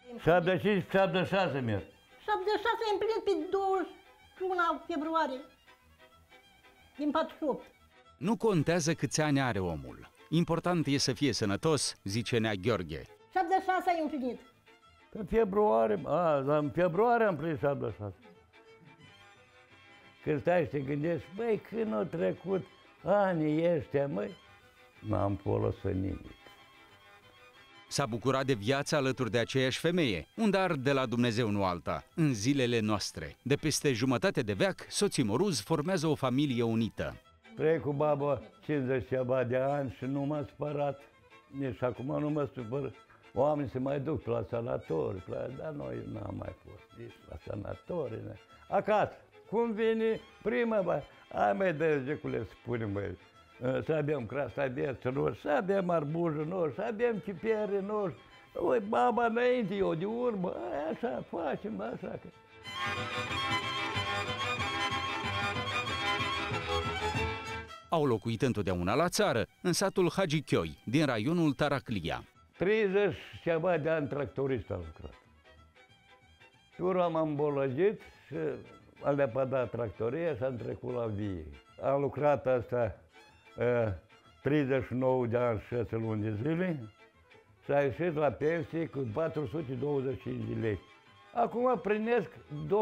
75-76 merg. 76 ai împlinit pe 21 februarie din 48. Nu contează câți ani are omul. Important e să fie sănătos, zice Nea Gheorghe. 76 ai împlinit. În februarie, în februarie am împlinit 76. Când stai și te gândești, băi, când au trecut anii ăștia, măi, n-am folosit nimic. S-a bucurat de viață alături de aceeași femeie, un dar de la Dumnezeu, nu alta, în zilele noastre. De peste jumătate de veac, soții Moruz formează o familie unită. Trec cu baba 50 ceva de ani și nu m-a supărat. Nici acum nu mă supăr. Oamenii se mai duc la sanatori, dar noi n-am mai fost nici la sanatori. Acasă, cum vine primăvara, hai mai dăjecule, spunem, băi, să avem crastaveți noștri, să avem arbujul noștri, să avem chipere noștri. Ui, baba înainte, eu de urmă, așa facem, așa că... Au locuit întotdeauna la țară, în satul Hagi Chioi, din raionul Taraclia. 30 ceva de ani tractorist am lucrat. Turul am îmbolăgit și am lepădat tractoria și am trecut la vie. Am lucrat asta 39 de ani și 6 luni de zile și am ieșit la pensie cu 425 de lei. Acum primesc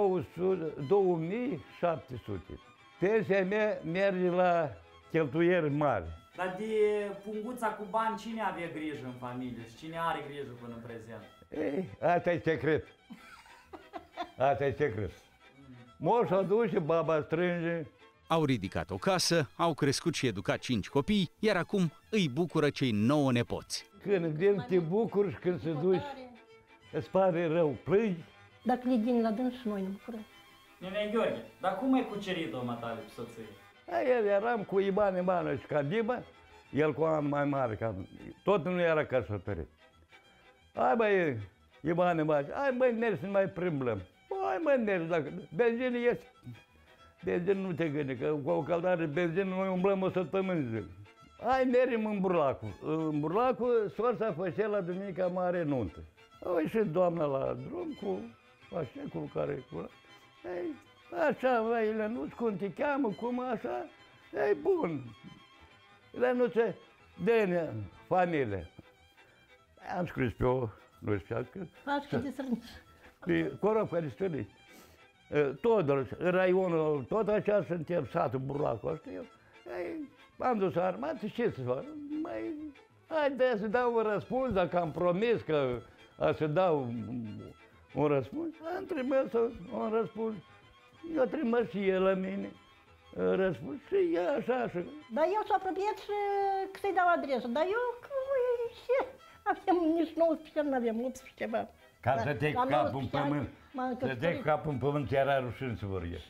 2700. Pensia mea merge la cheltuieli mari. Dar de punguța cu bani cine avea grijă în familie și cine are grijă până în prezent? Ei, asta e secret. Asta e secret. Moș aduce, baba strânge. Au ridicat o casă, au crescut și educat 5 copii, iar acum îi bucură cei 9 nepoți. Când te bucuri și când se duci, îți pare rău, plângi. Dacă le vin la dâns și noi ne bucurăm. Nene Gheorghe, dar cum ai cucerit-o, matale, pe soție? El eram cu Iban și Cadibă, el cu an mai mare, tot nu era căsătorit. Hai băi, Iban, hai băi, mergi să ne mai plimbăm. Hai mă, mergi, dacă benzinul este. Benzinul nu te gândi, că cu o căldare de benzină noi umblăm o săptămână de zi. Hai, mergem în Burlacul. În Burlacul, sorța făcea la Duminica Mare nuntă. Au ieșit doamna la drum cu cu care cu... Ei, așa, băi, Lenuț, cum te cheamă, cum așa? Ei, bun. Lenuțe, dă-ne familie. Am scris pe o, nu știu, Pașcă de Sărnici. pe Corovca de Sărnici. Tot, raionul, tot așa suntem, satul Burlacul ăsta, eu. Ei, am dus armat și ce să fac? Mai, haide să dau un răspuns, dacă am promis că să dau un răspuns, am trimis un răspuns. Eu trimis și el la mine răspuns și ea așa. Dar eu s-o apropiat și că să-i dau adresă, dar eu ce? Avem nici 19 ani, n-avem 18 ceva. Ca să te cu capul în pământ, să te cu capul în pământ, era rușin să vorbești.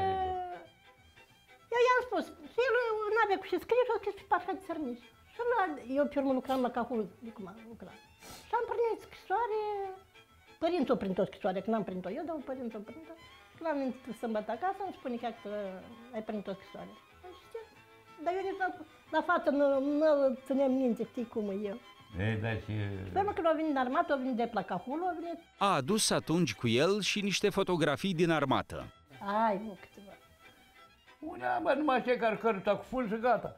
Eu i-am spus, și el n-avea cu ce scrie și a scris pe Pașca de Sărnici. Și eu pe urmă lucram la Cahul, de cum am lucrat. Și am primit scrisoare, părinții o print o scrisoare, că n-am print-o eu, dar părinții o print-o. Și l-am venit sâmbătă acasă, îmi spune că ai print o scrisoare. Dar eu nici la față nu țineam minte, știi cum e eu. Ei, da, și... Sper când a venit în armată, a venit de la Cahul, a venit... A adus atunci cu el și niște fotografii din armată. Ai, nu, câteva. Unea, bă, numai ce care cărăta cu fund și gata.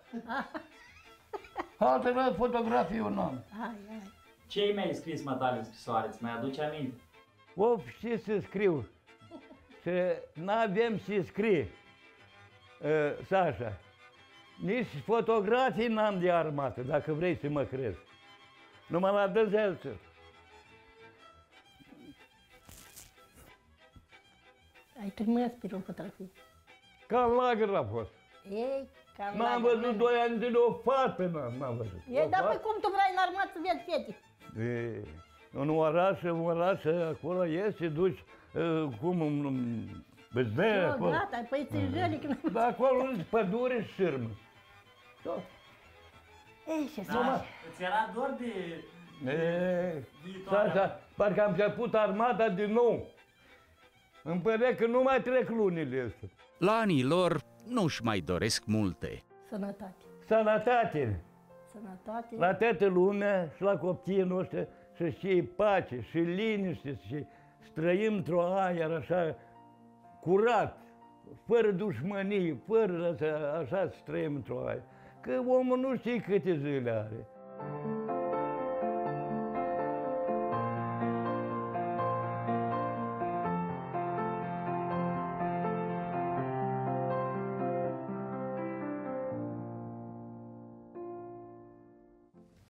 Altă fotografie eu n-am. Ai. Ce mi-ai scris, matale, în scrisoare? Îți mai aduce aminte? Of, ce să scriu? Să n-avem ce scrie, Sașa. Nici fotografii n-am de armată, dacă vrei să mă crezi. Numai la dăzelță. Ai trimis pe o fotografie. Ca în lagăr a fost. Ei, ca în N-am lagăr, văzut 2 ani de o fată, n-am văzut. Ei, dar păi cum tu vrei în armată să vezi fete? În oraș, acolo ești, te duci, cum, îți dă acolo. Gata, păi ți-i jălic. Dar acolo îți pădure și șârmă. Ei, ce să Da, îți era dor de viitoarea? Așa, parcă am început armata din nou. Îmi părea că nu mai trec lunile astea. La anii lor nu-și mai doresc multe. Sănătate. Sănătate Sănătate. la toată lumea și la copiii noștri să știe pace și liniște și să trăim într-o aer așa curat, fără dușmănii, fără așa să trăim într-o aer. Că omul nu știe câte zile are.